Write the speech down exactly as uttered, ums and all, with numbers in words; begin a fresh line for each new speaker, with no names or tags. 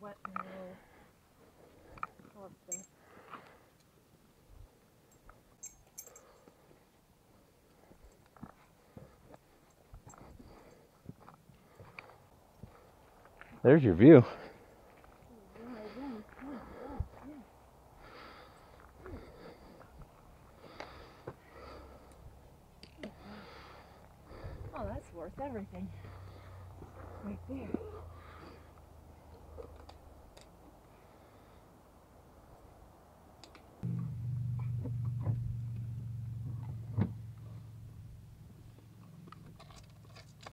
wet in the little hog thing.
There's your view.
Oh, that's worth everything. Right there.